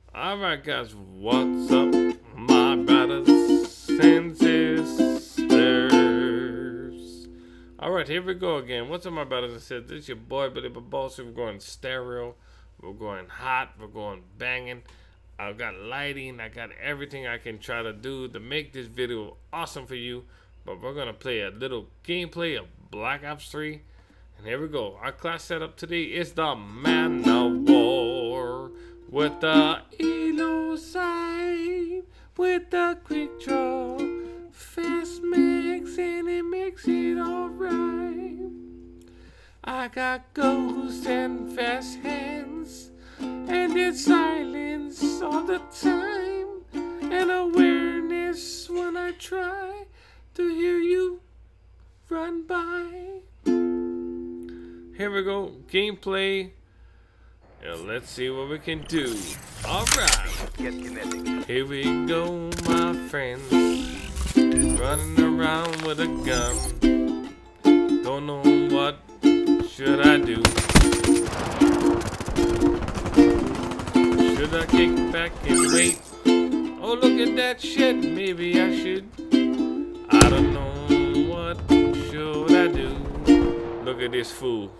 Alright guys, what's up my brothers and sisters? Alright, here we go again. What's up my brothers and sisters? This is your boy Billy Barbosa. We're going stereo, we're going hot, we're going banging. I've got lighting, I got everything I can try to do to make this video awesome for you. But we're gonna play a little gameplay of Black Ops 3. And here we go. Our class setup today is the Man of War. With the elo sight, with the quick draw, fast mix, and it makes it alright. I got ghosts and fast hands, and it's silence all the time, and awareness when I try to hear you run by. Here we go, gameplay. Let's see what we can do. Alright, here we go my friends, running around with a gun. Don't know what should I do. Should I kick back and wait? Oh, look at that shit, maybe I should. I don't know, what should I do? Look at this fool.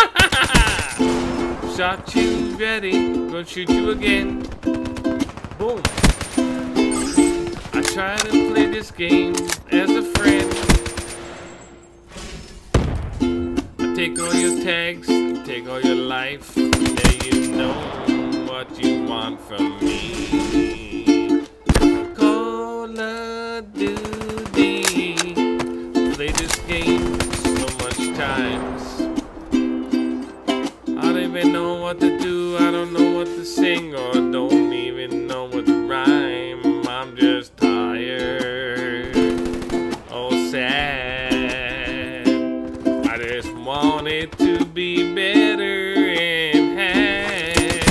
Shot you ready, gonna shoot you again. Boom. I try to play this game as a friend. I take all your tags, take all your life. Now you know what you want from me. Call of Duty. Play this game so much times. I don't even know what to do, I don't know what to sing, or don't even know what to rhyme. I'm just tired, oh sad. I just want it to be better in hand.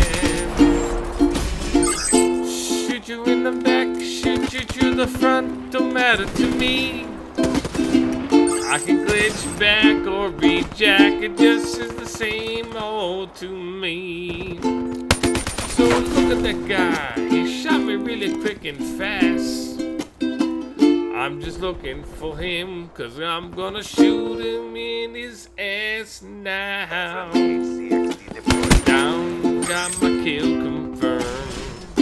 Shoot you in the back, shoot you through the front, don't matter to me. I can glitch back or rejack, it just is the same old to me. So look at that guy, he shot me really quick and fast. I'm just looking for him, cause I'm gonna shoot him in his ass now. Down, got my kill confirmed.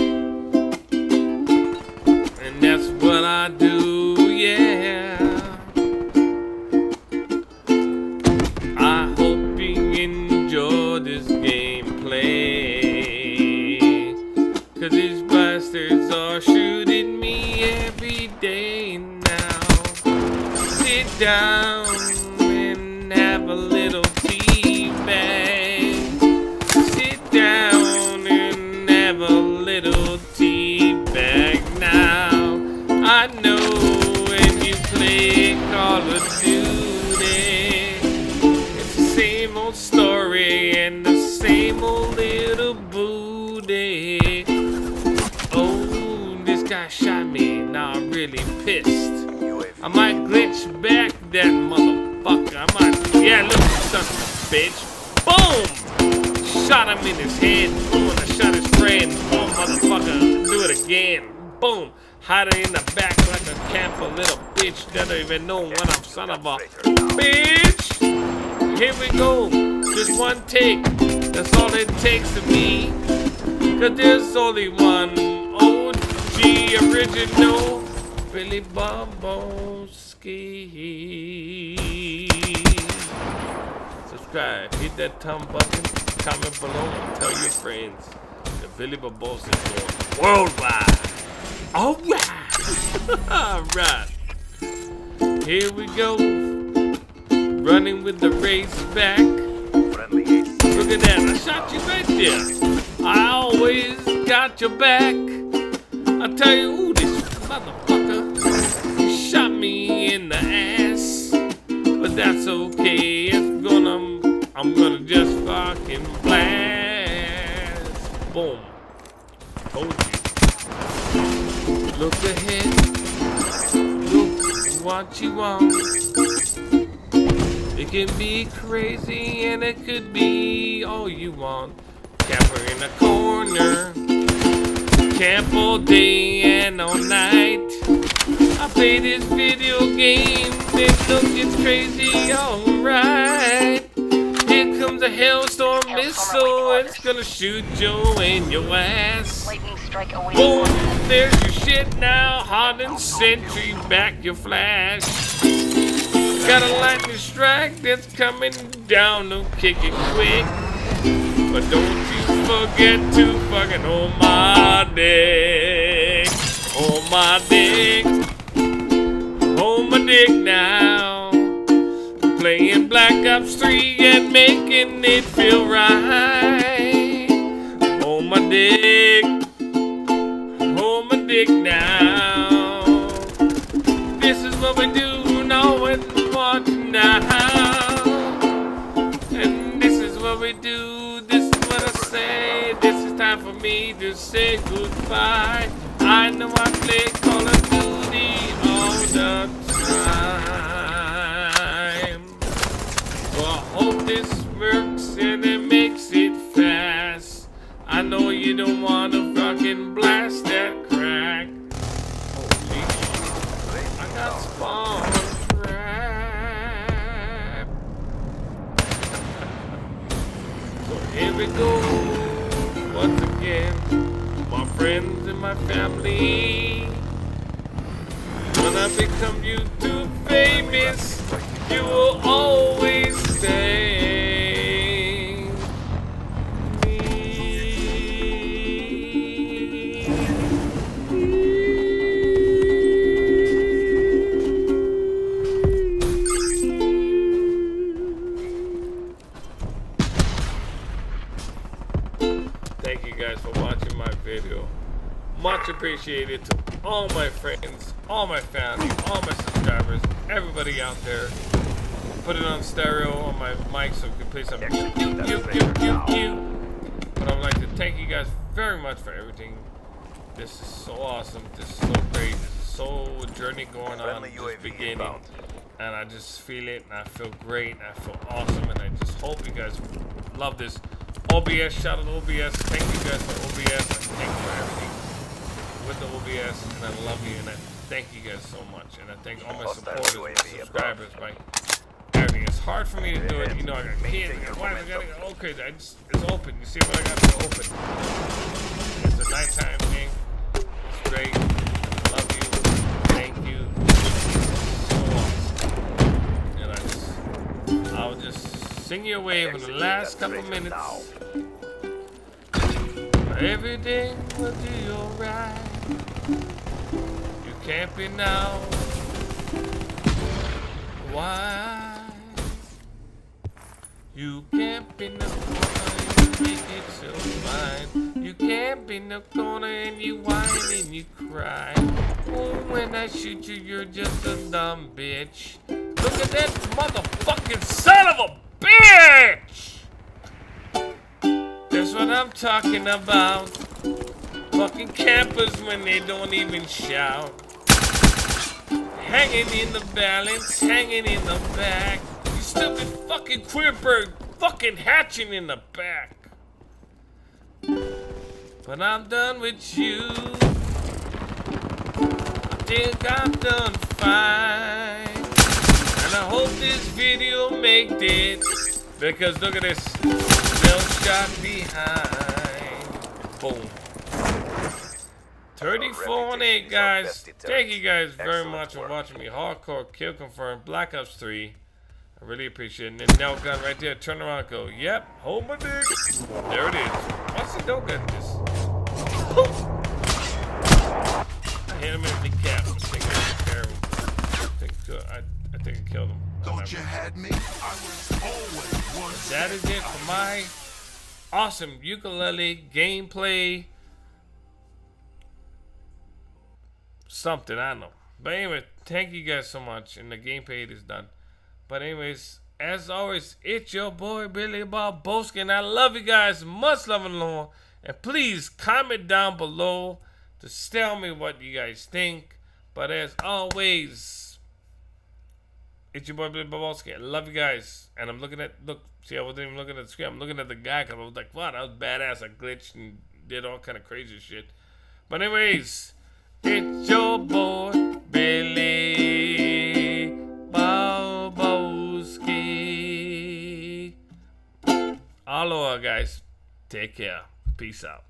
And that's what I do, yeah. I hope you enjoy this gameplay, cause these bastards are shooting me every day now. Sit down and have a little tea bag. Sit down and have a little tea bag now. I know when you play Call of Duty, same old story and the same old little booty. Oh, this guy shot me, now I'm really pissed. I might glitch back that motherfucker. I might, yeah, look, son of a bitch. Boom! Shot him in his head. Boom, I shot his friend. Boom, motherfucker, do it again. Boom, hiding in the back like a camper little bitch that don't even know what I'm son of a bitch. Here we go, just one take, that's all it takes to me. Cause there's only one OG original Billy Barboski. Subscribe, hit that thumb button, comment below, and tell your friends that Billy Barbosa is going worldwide. Alright, here we go. Running with the Razorback. Look at that, I shot you right there. I always got your back. I tell you, ooh, this motherfucker shot me in the ass. But that's okay, I'm gonna just fucking blast. Boom. Told you. Look ahead. Look what you want. It can be crazy and it could be all you want. Camper in a corner, camp all day and all night. I play this video game, it look it's crazy, alright. Here comes a hailstorm missile, it's gonna shoot you in your ass. Boom, there's your shit now, hardened sentry, back your flash. Got a lightning strike that's coming down to kick it quick. But don't you forget to fucking hold my dick. Hold my dick. Hold my dick now. Playing Black Ops 3 and making it feel right. Hold my dick. Hold my dick now. This is what we do, know and want now. And this is what we do, this is what I say. This is time for me to say goodbye. I know I play Call of Duty all the time. Well, I hope this works and it makes it fast. I know you don't want to fucking blast that crack. Holy shit, I got spawn trap. So here we go, once again, my friends and my family. When I become YouTube famous, you will always stay. Thank you guys for watching my video. Much appreciated to all my friends, all my family, all my subscribers, everybody out there. Put it on stereo on my mic so we can play some But I'd like to thank you guys very much for everything. This is so awesome. This is so great. This is so a journey going on just beginning. And I just feel it and I feel great and I feel awesome and I just hope you guys love this. OBS, shout out to OBS. Thank you guys for OBS and thank you for everything with the OBS, and I love you, and I thank you guys so much, and I thank all my supporters and subscribers, by everything. It's hard for me to do it, you know, I got kids, I got wife, I gotta go, okay, it's open, you see what I got to open. It's a nighttime thing, it's great, I love you, thank you, so awesome, and I'll just sing you away for the last couple minutes. Everything will be alright. You can't be now. Why? You can't be in the corner and you make it so fine. You can't be in the corner and you whine and you cry. Oh, when I shoot you, you're just a dumb bitch. Look at that motherfucking son of a bitch! That's what I'm talking about. Fucking campers when they don't even shout. Hanging in the balance, hanging in the back. You stupid fucking queer bird, fucking hatching in the back. But I'm done with you. I think I'm done fine. And I hope this video made it. Because look at this. No shot behind. Boom. 34-8, guys. Thank you guys very much for watching me. Hardcore kill confirmed. Black Ops 3. I really appreciate it. And then nail gun right there. Turn around, go. Yep. Hold my dick. There it is. What's the no gun? This. I hit him in the cap. I think I killed him. Thought you had me? I was always one. That is it for my awesome ukulele gameplay. Something, I don't know. But anyway, thank you guys so much. And the gameplay is done. But anyways, as always, it's your boy Billy Bob Boski, and I love you guys. Much love and love. And please comment down below to tell me what you guys think. But as always, it's your boy Billy Bob Boski. I love you guys. And I'm looking at, see, I wasn't even looking at the screen. I'm looking at the guy because I was like, wow, that was badass. I glitched and did all kind of crazy shit. But anyways, it's your boy, Billy Balboski. Aloha, guys. Take care. Peace out.